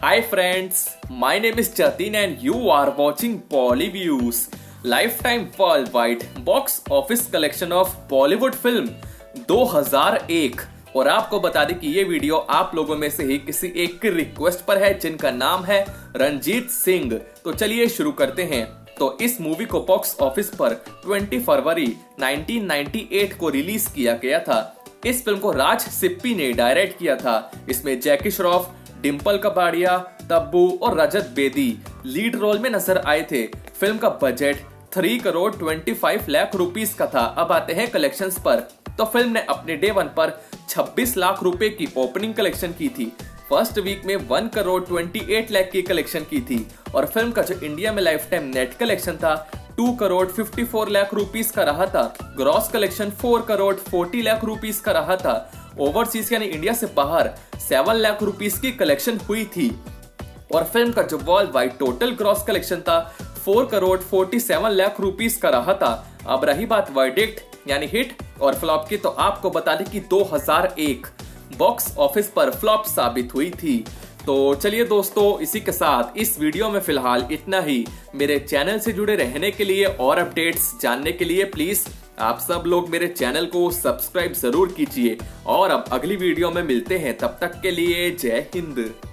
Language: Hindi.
Hi friends, my name is Jatin and you are watching Polyviews, lifetime worldwide box office collection of Bollywood film 2001। और आपको बता दें कि ये वीडियो आप लोगों में से ही किसी एक की रिक्वेस्ट पर है जिनका नाम है रंजीत सिंह। तो चलिए शुरू करते हैं। तो इस मूवी को बॉक्स ऑफिस पर 20 फरवरी 1998 को रिलीज किया गया था। इस फिल्म को राज सिप्पी ने डायरेक्ट किया था। इसमें जैकी श्रॉफ, डिम्पल कपाड़िया, तब्बू और रजत बेदी लीड रोल में नजर आए थे। फिल्म का बजट 3 करोड़ 25 लाख रुपीस का था। अब आते हैं कलेक्शंस पर। तो फिल्म ने अपने डे 1 पर 26 लाख रुपए की ओपनिंग कलेक्शन की थी। फर्स्ट वीक में 1 करोड़ 28 लाख की कलेक्शन की थी और फिल्म का जो इंडिया में लाइफ टाइम नेट कलेक्शन था 2 करोड़ 54 लाख रुपीस का रहा था। Gross collection 4 crore 40 lakh rupees का रहा था। ओवरसीज यानी इंडिया से बाहर 7 लाख रुपीस की कलेक्शन हुई थी और फिल्म का जो world wide total gross collection था 4 करोड़ 47 लाख रुपीस का रहा था। अब रही बात वर्डिक्ट यानी हिट और फ्लॉप की, तो आपको बता दें कि 2001 बॉक्स ऑफिस पर फ्लॉप साबित हुई थी। तो चलिए दोस्तों, इसी के साथ इस वीडियो में फिलहाल इतना ही। मेरे चैनल से जुड़े रहने के लिए और अपडेट्स जानने के लिए प्लीज आप सब लोग मेरे चैनल को सब्सक्राइब जरूर कीजिए और अब अगली वीडियो में मिलते हैं। तब तक के लिए जय हिंद।